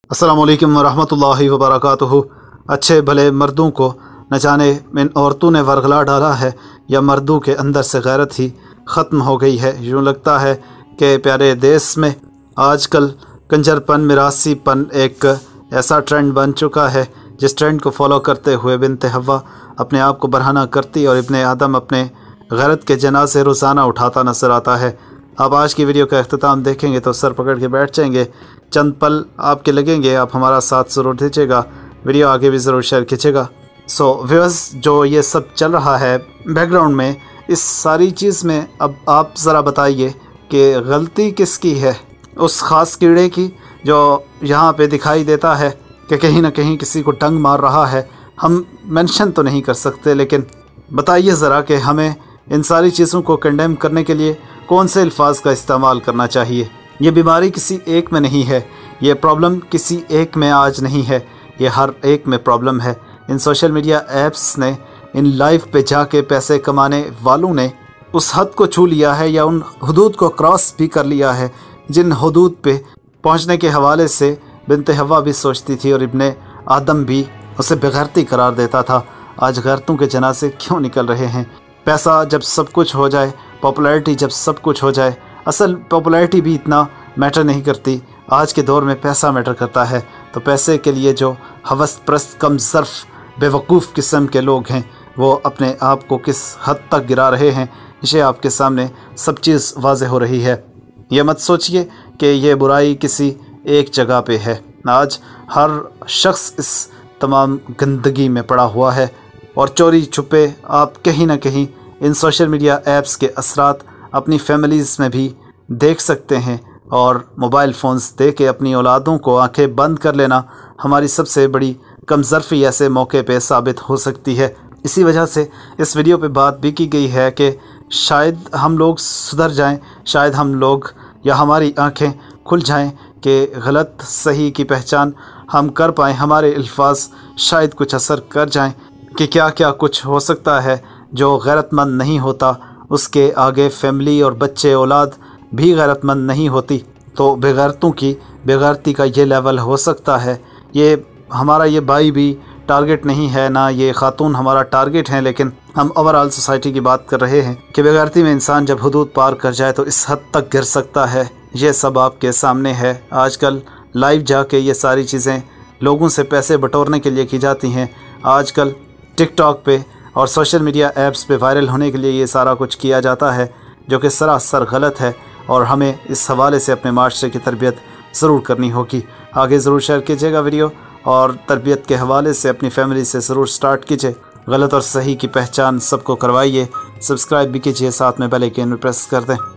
अस्सलामु अलैकुम वरहमतुल्लाहि वबरकातुहू। अच्छे भले मर्दों को न जाने इन औरतों ने वरगला डाला है या मर्दों के अंदर से गैरत ही ख़त्म हो गई है। यूँ लगता है कि प्यारे देश में आजकल कंजरपन मिरासीपन एक ऐसा ट्रेंड बन चुका है जिस ट्रेंड को फॉलो करते हुए बिन्त हव्वा अपने आप को बरहना करती और इब्ने आदम अपने गैरत के जनाज़े रोज़ाना उठाता नजर आता है। आप आज की वीडियो का अख्ताम देखेंगे तो सर पकड़ के बैठ जाएंगे। चंद पल आपके लगेंगे, आप हमारा साथ ज़रूर दीजिएगा, वीडियो आगे भी ज़रूर शेयर कीजिएगा। सो व्यूअर्स, जो ये सब चल रहा है बैकग्राउंड में, इस सारी चीज़ में अब आप ज़रा बताइए कि गलती किसकी है? उस ख़ास कीड़े की जो यहाँ पे दिखाई देता है कि कहीं ना कहीं किसी को टंग मार रहा है। हम मेंशन तो नहीं कर सकते, लेकिन बताइए ज़रा कि हमें इन सारी चीज़ों को कंडेम करने के लिए कौन से अल्फाज का इस्तेमाल करना चाहिए। ये बीमारी किसी एक में नहीं है, ये प्रॉब्लम किसी एक में आज नहीं है, ये हर एक में प्रॉब्लम है। इन सोशल मीडिया ऐप्स ने, इन लाइव पे जाके पैसे कमाने वालों ने उस हद को छू लिया है या उन हदूद को क्रॉस भी कर लिया है जिन हदूद पे पहुंचने के हवाले से बिन्त हव्वा भी सोचती थी और इब्ने आदम भी उसे बेगैरती करार देता था। आज गैरतों के जनाज़े क्यों निकल रहे हैं? पैसा जब सब कुछ हो जाए, पॉपुलैरिटी जब सब कुछ हो जाए, असल पॉपुलैरिटी भी इतना मैटर नहीं करती। आज के दौर में पैसा मैटर करता है। तो पैसे के लिए जो हवस प्रस्त कम ज़र्फ़ बेवकूफ़ किस्म के लोग हैं वो अपने आप को किस हद तक गिरा रहे हैं, इसे आपके सामने सब चीज़ वाज़ेह हो रही है। ये मत सोचिए कि ये बुराई किसी एक जगह पे है। आज हर शख्स इस तमाम गंदगी में पड़ा हुआ है और चोरी छुपे आप कहीं ना कहीं इन सोशल मीडिया ऐप्स के असरात अपनी फैमिलीज़ में भी देख सकते हैं। और मोबाइल फ़ोन्स दे के अपनी औलादों को आंखें बंद कर लेना हमारी सबसे बड़ी कमज़र्फ़ी ऐसे मौके पे साबित हो सकती है। इसी वजह से इस वीडियो पे बात भी की गई है कि शायद हम लोग सुधर जाएं, शायद हम लोग या हमारी आंखें खुल जाएं कि गलत सही की पहचान हम कर पाएँ, हमारे अल्फाज शायद कुछ असर कर जाएं कि क्या क्या कुछ हो सकता है जो गैरतमंद नहीं होता उसके आगे फैमिली और बच्चे औलाद भी गैरतमंद नहीं होती। तो बेगैरतों की बेगैरती का ये लेवल हो सकता है। ये हमारा ये भाई भी टारगेट नहीं है, ना ये ख़ातून हमारा टारगेट है, लेकिन हम ओवरऑल सोसाइटी की बात कर रहे हैं कि बेगैरती में इंसान जब हदूद पार कर जाए तो इस हद तक गिर सकता है। ये सब आपके सामने है। आजकल लाइव जाके ये सारी चीज़ें लोगों से पैसे बटोरने के लिए की जाती हैं। आजकल टिकटॉक पे और सोशल मीडिया ऐप्स पे वायरल होने के लिए ये सारा कुछ किया जाता है, जो कि सरासर गलत है और हमें इस हवाले से अपने माशरे की तरबियत ज़रूर करनी होगी। आगे ज़रूर शेयर कीजिएगा वीडियो और तरबियत के हवाले से अपनी फैमिली से ज़रूर स्टार्ट कीजिए। गलत और सही की पहचान सबको करवाइए। सब्सक्राइब भी कीजिए, साथ में बेल आइकन प्रेस कर दें।